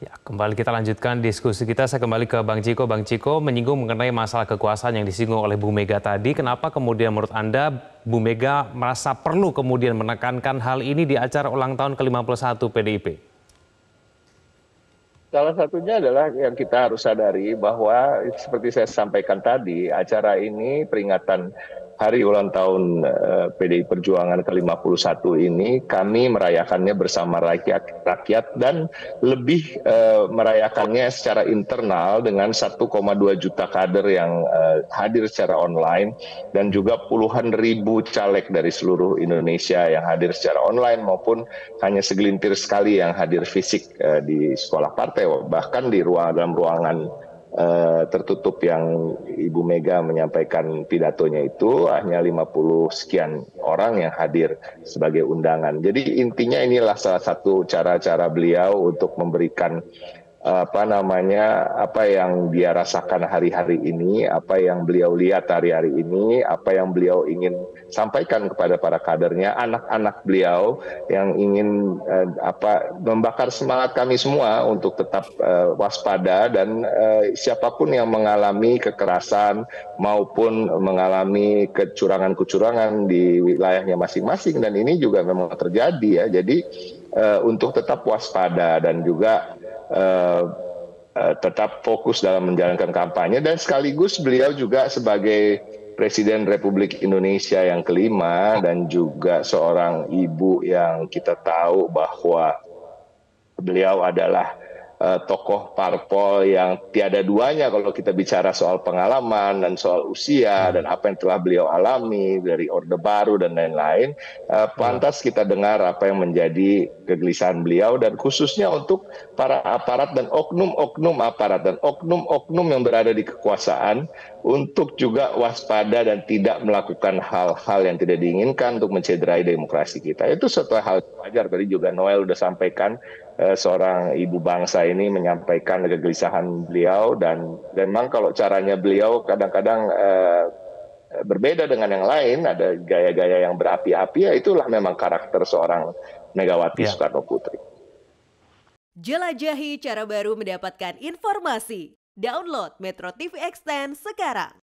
Ya, kembali kita lanjutkan diskusi kita. Saya kembali ke Bang Ciko. Bang Ciko menyinggung mengenai masalah kekuasaan yang disinggung oleh Bu Mega tadi. Kenapa kemudian menurut Anda Bu Mega merasa perlu kemudian menekankan hal ini di acara ulang tahun ke-51 PDIP? Salah satunya adalah yang kita harus sadari bahwa seperti saya sampaikan tadi, acara ini peringatan hari ulang tahun PDI Perjuangan ke-51 ini kami merayakannya bersama rakyat dan lebih merayakannya secara internal dengan 1,2 juta kader yang hadir secara online dan juga puluhan ribu caleg dari seluruh Indonesia yang hadir secara online maupun hanya segelintir sekali yang hadir fisik di sekolah partai, bahkan di dalam ruangan tertutup yang Ibu Mega menyampaikan pidatonya itu hanya 50 sekian orang yang hadir sebagai undangan. Jadi intinya inilah salah satu cara-cara beliau untuk memberikan apa yang dia rasakan hari-hari ini, apa yang beliau lihat hari-hari ini, apa yang beliau ingin sampaikan kepada para kadernya, anak-anak beliau yang ingin membakar semangat kami semua untuk tetap waspada dan siapapun yang mengalami kekerasan maupun mengalami kecurangan-kecurangan di wilayahnya masing-masing, dan ini juga memang terjadi ya. Jadi untuk tetap waspada dan juga tetap fokus dalam menjalankan kampanye, dan sekaligus beliau juga sebagai Presiden Republik Indonesia yang kelima dan juga seorang ibu yang kita tahu bahwa beliau adalah tokoh parpol yang tiada duanya kalau kita bicara soal pengalaman dan soal usia dan apa yang telah beliau alami dari Orde Baru dan lain-lain. Pantas kita dengar apa yang menjadi kegelisahan beliau, dan khususnya untuk para aparat dan oknum-oknum aparat dan oknum-oknum yang berada di kekuasaan untuk juga waspada dan tidak melakukan hal-hal yang tidak diinginkan untuk mencederai demokrasi kita. Itu suatu hal wajar. Tadi juga Noel sudah sampaikan, seorang ibu bangsa ini menyampaikan kegelisahan beliau, dan memang kalau caranya beliau kadang-kadang berbeda dengan yang lain, ada gaya-gaya yang berapi-api, ya itulah memang karakter seorang Megawati Soekarno Putri. Jelajahi cara baru mendapatkan informasi. Download Metro TV Extend sekarang.